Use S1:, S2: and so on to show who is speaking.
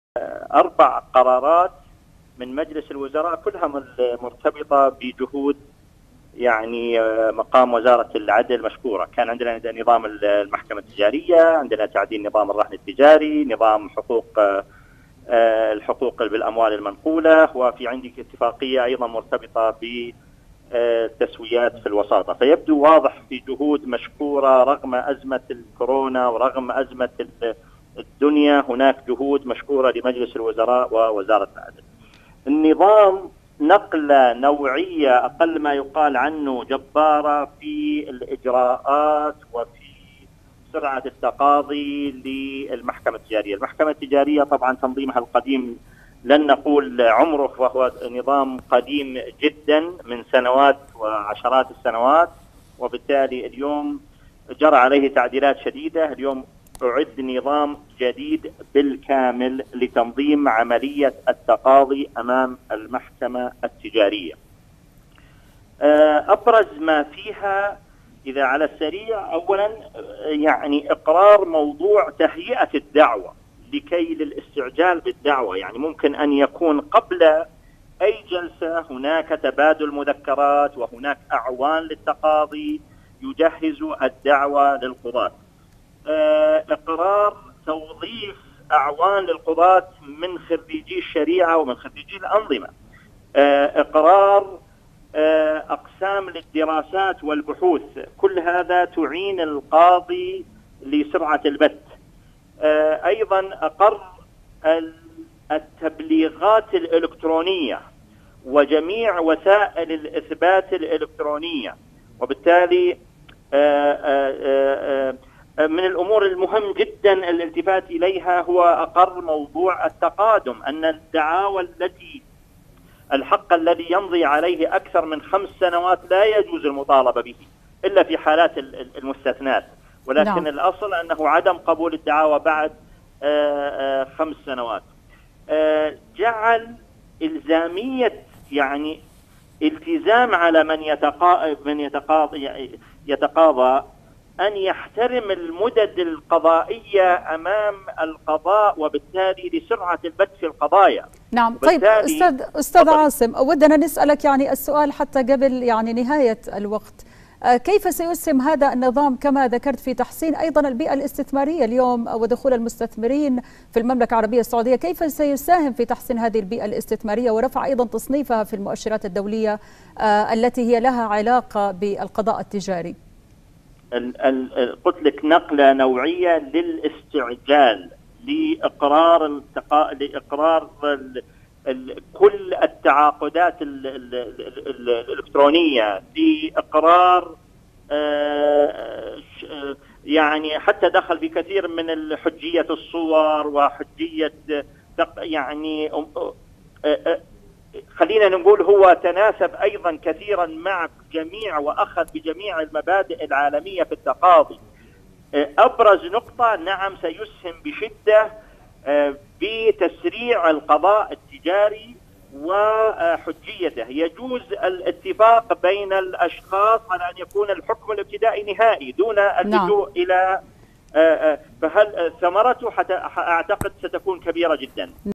S1: 4 قرارات من مجلس الوزراء كلها مرتبطة بجهود يعني مقام وزارة العدل مشكورة. كان عندنا نظام المحكمة التجارية، عندنا تعديل نظام الرهن التجاري، نظام الحقوق بالأموال المنقولة، وفي عندك اتفاقية أيضا مرتبطة بالتسويات في الوساطة. فيبدو واضح في جهود مشكورة رغم أزمة الكورونا ورغم أزمة الدنيا، هناك جهود مشكورة لمجلس الوزراء ووزارة العدل. النظام نقلة نوعية أقل ما يقال عنه جبارة في الإجراءات وفي سرعة التقاضي للمحكمة التجارية. المحكمة التجارية طبعا تنظيمها القديم لن نقول عمره، وهو نظام قديم جدا من سنوات وعشرات السنوات، وبالتالي اليوم جرى عليه تعديلات شديدة. اليوم أعد نظام جديد بالكامل لتنظيم عملية التقاضي أمام المحكمة التجارية. أبرز ما فيها إذا على السريع، أولا يعني إقرار موضوع تهيئة الدعوة لكي للاستعجال بالدعوة. يعني ممكن أن يكون قبل أي جلسة هناك تبادل مذكرات وهناك أعوان للتقاضي يجهزوا الدعوة للقضاة. إقرار توظيف أعوان للقضاة من خريجي الشريعة ومن خريجي الأنظمة. إقرار أقسام للدراسات والبحوث. كل هذا تعين القاضي لسرعة البت. أيضا أقر التبليغات الإلكترونية وجميع وسائل الإثبات الإلكترونية، وبالتالي من الأمور المهم جدا الالتفات إليها هو أقر موضوع التقادم، أن الدعاوى الحق الذي يمضي عليه أكثر من 5 سنوات لا يجوز المطالبة به إلا في حالات المستثنات، ولكن نعم. الأصل أنه عدم قبول الدعاوى بعد 5 سنوات. جعل إلزامية يعني التزام على من يتقاضى أن يحترم المدد القضائية أمام القضاء، وبالتالي لسرعة البت في القضايا.
S2: نعم. طيب أستاذ عاصم، ودنا نسألك يعني السؤال حتى قبل يعني نهاية الوقت، كيف سيسهم هذا النظام كما ذكرت في تحسين أيضا البيئة الاستثمارية اليوم ودخول المستثمرين في المملكة العربية السعودية؟ كيف سيساهم في تحسين هذه البيئة الاستثمارية ورفع أيضا تصنيفها في المؤشرات الدولية التي هي لها علاقة بالقضاء التجاري؟
S1: قلت لك نقلة نوعية للاستعجال لإقرار كل التعاقدات الإلكترونية، لإقرار يعني حتى دخل في كثير من حجية الصور وحجية يعني خلينا نقول هو تناسب أيضا كثيرا مع جميع وأخذ بجميع المبادئ العالمية في التقاضي. أبرز نقطة نعم سيسهم بشدة بتسريع القضاء التجاري وحجيته. يجوز الاتفاق بين الأشخاص على أن يكون الحكم الابتدائي نهائي دون اللجوء إلى فهل ثمرته أعتقد ستكون كبيرة جدا.